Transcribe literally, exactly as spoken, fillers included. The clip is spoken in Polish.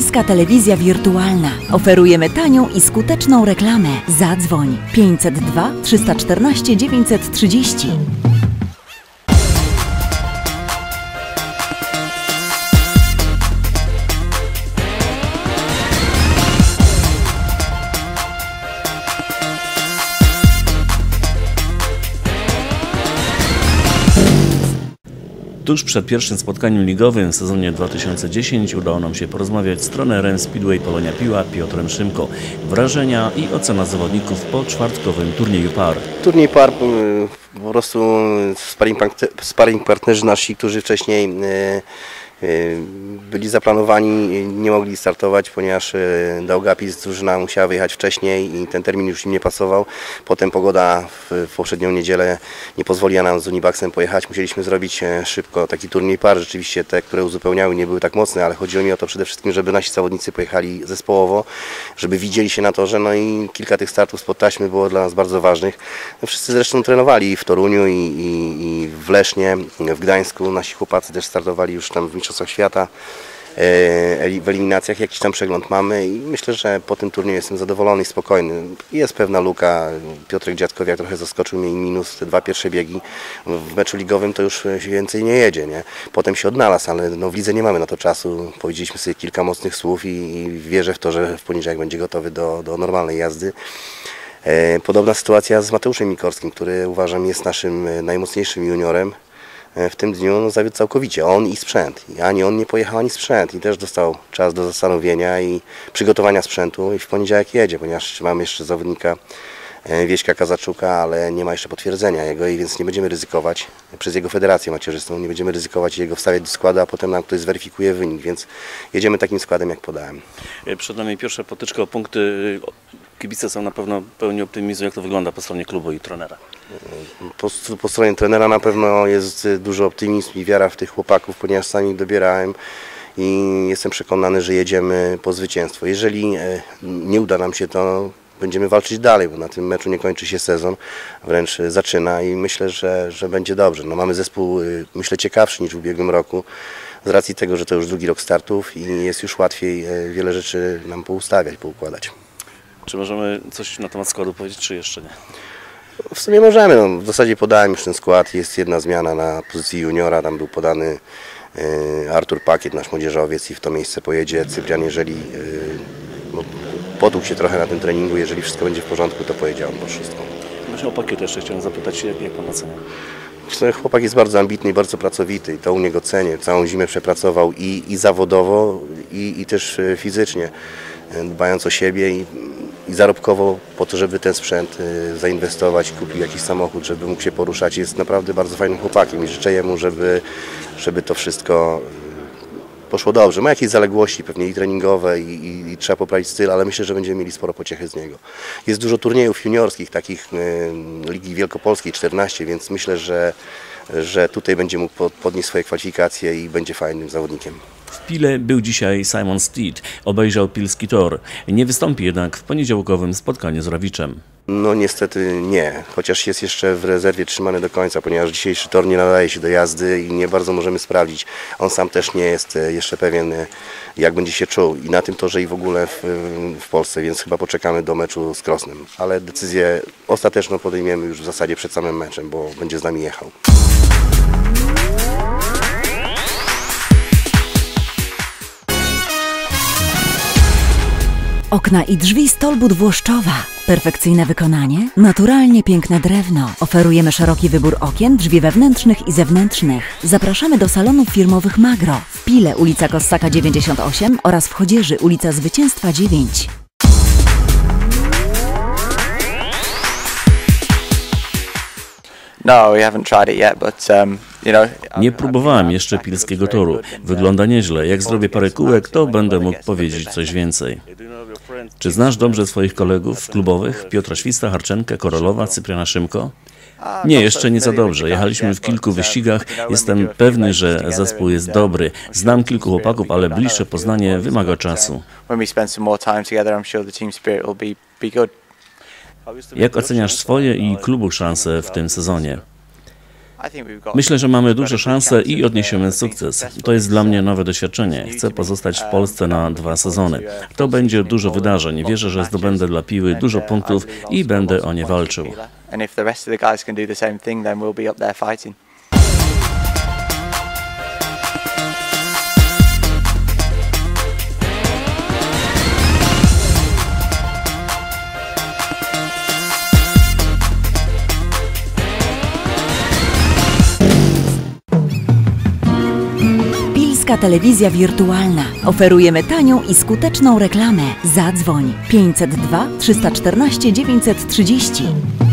Polska Telewizja Wirtualna. Oferujemy tanią i skuteczną reklamę. Zadzwoń pięćset dwa trzysta czternaście dziewięćset trzydzieści. Tuż przed pierwszym spotkaniem ligowym w sezonie dwa tysiące dziesiątym udało nam się porozmawiać z trenerem Speedway Polonia Piła Piotrem Szymko. Wrażenia i ocena zawodników po czwartkowym turnieju par. Turniej par po prostu sparring partnerzy nasi, którzy wcześniej byli zaplanowani, nie mogli startować, ponieważ Daugavpils drużyna musiała wyjechać wcześniej i ten termin już im nie pasował. Potem pogoda w poprzednią niedzielę nie pozwoliła nam z Unibaxem pojechać. Musieliśmy zrobić szybko taki turniej par. Rzeczywiście te, które uzupełniały, nie były tak mocne, ale chodziło mi o to przede wszystkim, żeby nasi zawodnicy pojechali zespołowo, żeby widzieli się na torze. No i kilka tych startów spod taśmy było dla nas bardzo ważnych. No wszyscy zresztą trenowali w Toruniu i, i, i w Lesznie, w Gdańsku. Nasi chłopacy też startowali już tam w Mistrzostwach Świata, w eliminacjach jakiś tam przegląd mamy i myślę, że po tym turnieju jestem zadowolony i spokojny. Jest pewna luka, Piotrek Dziadkowiak trochę zaskoczył mnie i minus te dwa pierwsze biegi. W meczu ligowym to już więcej nie jedzie, nie? Potem się odnalazł, ale no w lidze nie mamy na to czasu. Powiedzieliśmy sobie kilka mocnych słów i, i wierzę w to, że w poniedziałek będzie gotowy do, do normalnej jazdy. Podobna sytuacja z Mateuszem Mikorskim, który uważam jest naszym najmocniejszym juniorem. W tym dniu no, zawiódł całkowicie, on i sprzęt. Ani on nie pojechał, ani sprzęt. I też dostał czas do zastanowienia i przygotowania sprzętu i w poniedziałek jedzie, ponieważ mamy jeszcze zawodnika Wieśka Kazaczuka, ale nie ma jeszcze potwierdzenia jego i więc nie będziemy ryzykować przez jego federację macierzystą, nie będziemy ryzykować jego wstawiać do składu, a potem nam ktoś zweryfikuje wynik, więc jedziemy takim składem, jak podałem. Przed nami pierwsza potyczka o punkty. Kibice są na pewno pełni optymizmu. Jak to wygląda po stronie klubu i trenera? Po, po stronie trenera na pewno jest duży optymizm i wiara w tych chłopaków, ponieważ sami ich dobierałem i jestem przekonany, że jedziemy po zwycięstwo. Jeżeli nie uda nam się, to będziemy walczyć dalej, bo na tym meczu nie kończy się sezon, wręcz zaczyna i myślę, że, że będzie dobrze. No, mamy zespół, myślę, ciekawszy niż w ubiegłym roku, z racji tego, że to już drugi rok startów i jest już łatwiej wiele rzeczy nam poustawiać, poukładać. Czy możemy coś na temat składu powiedzieć, czy jeszcze nie? W sumie możemy. No, w zasadzie podałem już ten skład. Jest jedna zmiana na pozycji juniora. Tam był podany y, Artur Pakiet, nasz młodzieżowiec i w to miejsce pojedzie Cyprian. Jeżeli y, no, potłukł się trochę na tym treningu, jeżeli wszystko będzie w porządku, to pojedzie on po wszystko. Właśnie o Pakiet jeszcze chciałem zapytać, jak, jak pan ocenia? Chłopak jest bardzo ambitny i bardzo pracowity i to u niego cenię. Całą zimę przepracował i, i zawodowo, i, i też fizycznie, dbając o siebie i, i zarobkowo po to, żeby ten sprzęt zainwestować, kupił jakiś samochód, żeby mógł się poruszać. Jest naprawdę bardzo fajnym chłopakiem i życzę jemu, żeby, żeby to wszystko poszło dobrze. Ma jakieś zaległości pewnie i treningowe i, i, i trzeba poprawić styl, ale myślę, że będziemy mieli sporo pociechy z niego. Jest dużo turniejów juniorskich, takich y, Ligi Wielkopolskiej czternaście, więc myślę, że, że tutaj będzie mógł podnieść swoje kwalifikacje i będzie fajnym zawodnikiem. W Pile był dzisiaj Simon Steed, obejrzał pilski tor. Nie wystąpi jednak w poniedziałkowym spotkaniu z Rawiczem. No niestety nie, chociaż jest jeszcze w rezerwie trzymany do końca, ponieważ dzisiejszy tor nie nadaje się do jazdy i nie bardzo możemy sprawdzić. On sam też nie jest jeszcze pewien, jak będzie się czuł i na tym torze i w ogóle w, w Polsce, więc chyba poczekamy do meczu z Krosnem. Ale decyzję ostateczną podejmiemy już w zasadzie przed samym meczem, bo będzie z nami jechał. Okna i drzwi Stolbud Włoszczowa. Perfekcyjne wykonanie, naturalnie piękne drewno. Oferujemy szeroki wybór okien, drzwi wewnętrznych i zewnętrznych. Zapraszamy do salonów firmowych Magro. W Pile ulica Kossaka dziewięćdziesiąt osiem oraz w Chodzieży ulica Zwycięstwa dziewięć. Nie próbowałem jeszcze pilskiego toru. Wygląda nieźle. Jak zrobię parę kółek, to będę mógł powiedzieć coś więcej. Czy znasz dobrze swoich kolegów klubowych? Piotra Śwista, Harczenkę, Korolowa, Cypriana Szymko? Nie, jeszcze nie za dobrze. Jechaliśmy w kilku wyścigach. Jestem pewny, że zespół jest dobry. Znam kilku chłopaków, ale bliższe poznanie wymaga czasu. Jak oceniasz swoje i klubu szanse w tym sezonie? Myślę, że mamy duże szanse i odniesiemy sukces. To jest dla mnie nowe doświadczenie. Chcę pozostać w Polsce na dwa sezony. To będzie dużo wydarzeń. Wierzę, że zdobędę dla Piły dużo punktów i będę o nie walczył. Pilska Telewizja Wirtualna. Oferujemy tanią i skuteczną reklamę. Zadzwoń pięćset dwa trzysta czternaście dziewięćset trzydzieści.